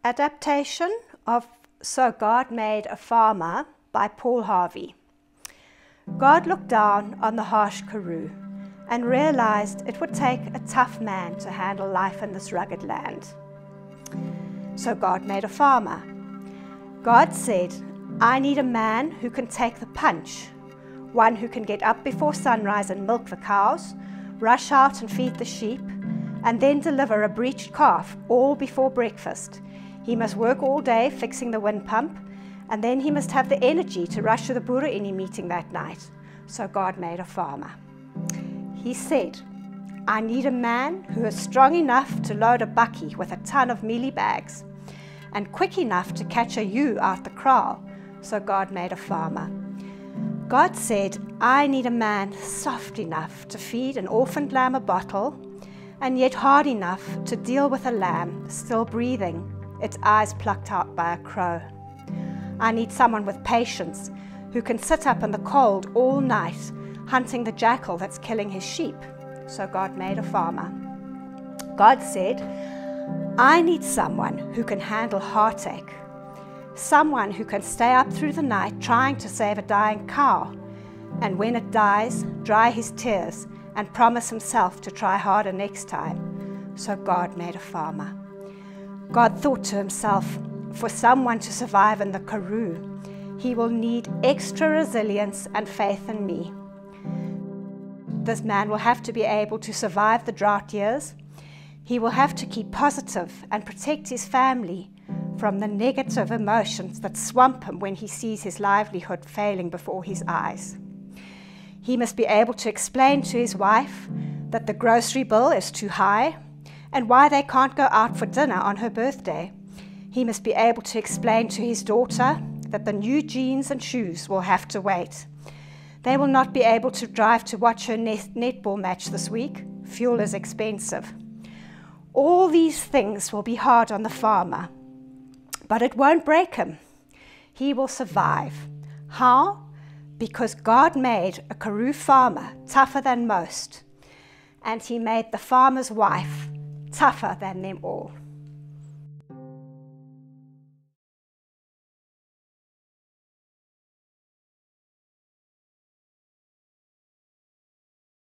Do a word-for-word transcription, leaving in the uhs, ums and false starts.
Adaptation of So God Made a Farmer by Paul Harvey. God looked down on the harsh Karoo and realized it would take a tough man to handle life in this rugged land. So God made a farmer. God said, I need a man who can take the punch, one who can get up before sunrise and milk the cows, rush out and feed the sheep, and then deliver a breeched calf all before breakfast. He must work all day fixing the wind pump, and then he must have the energy to rush to the Boere'ini meeting that night. So God made a farmer. He said, I need a man who is strong enough to load a bakkie with a ton of mealie bags, and quick enough to catch a ewe out the kraal. So God made a farmer. God said, I need a man soft enough to feed an orphaned lamb a bottle, and yet hard enough to deal with a lamb still breathing, its eyes plucked out by a crow. I need someone with patience who can sit up in the cold all night, hunting the jackal that's killing his sheep. So God made a farmer. God said, I need someone who can handle heartache, someone who can stay up through the night trying to save a dying cow, and when it dies, dry his tears and promise himself to try harder next time. So God made a farmer. God thought to himself, for someone to survive in the Karoo, he will need extra resilience and faith in me. This man will have to be able to survive the drought years. He will have to keep positive and protect his family from the negative emotions that swamp him when he sees his livelihood failing before his eyes. He must be able to explain to his wife that the grocery bill is too high and why they can't go out for dinner on her birthday. He must be able to explain to his daughter that the new jeans and shoes will have to wait. They will not be able to drive to watch her net netball match this week. Fuel is expensive. All these things will be hard on the farmer, but it won't break him. He will survive. How? Because God made a Karoo farmer tougher than most, and he made the farmer's wife tougher than them all.